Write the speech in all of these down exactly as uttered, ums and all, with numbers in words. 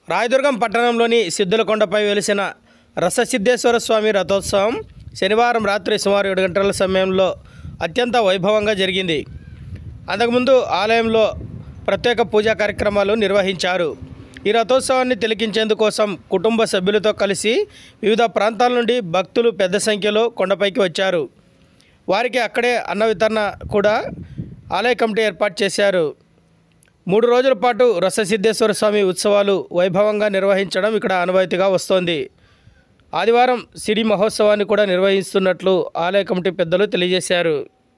రాయదుర్గం పట్టణంలోని సిద్ధులకొండపై వెలిసిన రససిద్ధేశ్వర స్వామి రథోత్సవం శనివారం రాత్రి సుమారు ఏడు గంటల సమయంలో అత్యంత వైభవంగా జరిగింది. అంతకుముందు ఆలయంలో ప్రత్యేక పూజా కార్యక్రమాలు నిర్వహించారు. ఈ రథోత్సవాన్ని తిలకించేందుకోసం కుటుంబ సభ్యులతో కలిసి వివిధ ప్రాంతాల నుండి భక్తులు పెద్ద సంఖ్యలో కొండపైకి వచ్చారు. వారికి అక్కడే అన్న వితరణ కూడా ఆలయ కమిటీ ఏర్పాటు చేశారు. మూడు రోజుల పాటు రససిద్ధేశ్వర స్వామి ఉత్సవాలు వైభవంగా నిర్వహించడం ఇక్కడ ఆనవాయితీగా వస్తోంది. ఆదివారం సిడి మహోత్సవాన్ని కూడా నిర్వహిస్తున్నట్లు ఆలయ కమిటీ పెద్దలు తెలియజేశారు.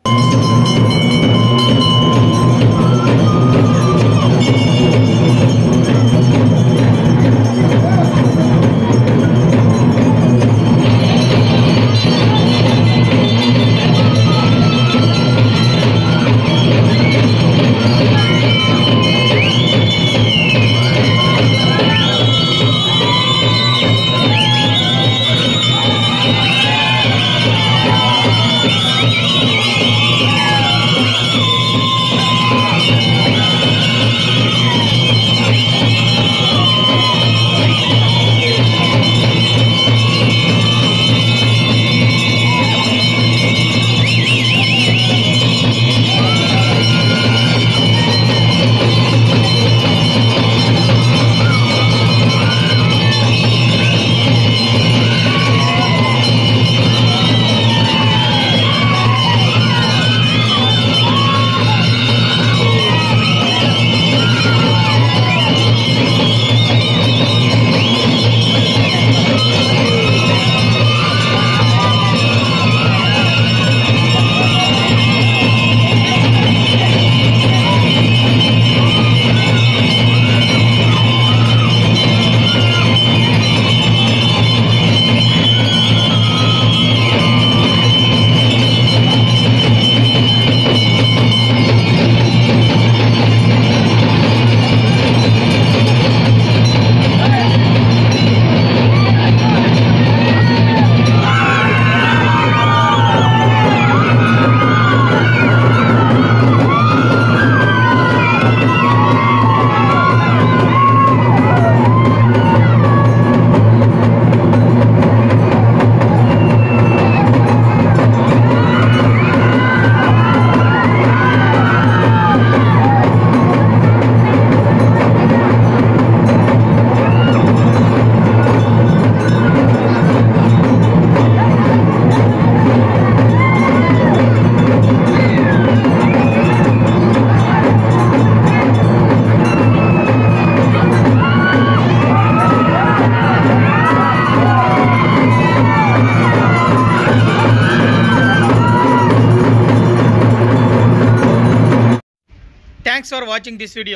Thanks for watching this video.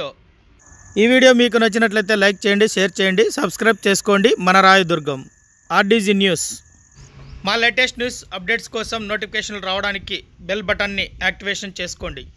ఈ వీడియో మీకు నచ్చినట్లయితే లైక్ చేయండి, షేర్ చేయండి, సబ్స్క్రైబ్ చేసుకోండి. మన రాయదుర్గం ఆర్డీజీ న్యూస్. మా లేటెస్ట్ న్యూస్ అప్డేట్స్ కోసం నోటిఫికేషన్లు రావడానికి బెల్ బటన్ని యాక్టివేషన్ చేసుకోండి.